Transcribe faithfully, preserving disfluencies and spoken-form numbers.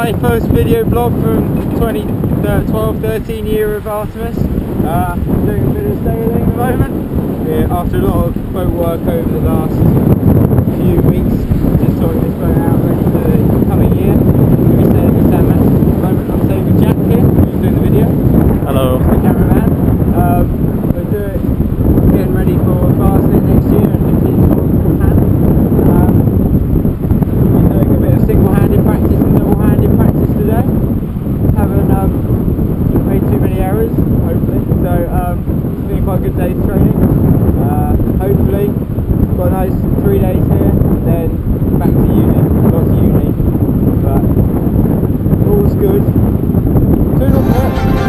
my first video blog from twenty twelve thirteen year of Artemis. Uh, doing a bit of sailing at the moment. Yeah, after a lot of boat work over the last few weeks, just sorting this boat out ready for the coming year. We're sailing in San Max at the moment. I'm staying with Jack here, who's doing the video. Hello. The cameraman. Um, we're doing, getting ready for fasting next year and fifteen short hand. Um, we're doing a bit of single-handed practice and double-handed practice today. Haven't um, made too many errors, hopefully. So um, it's been quite a good day's training. Uh, hopefully, got a nice three days here, then back to uni, lots of uni. But all's good. Toodle pip.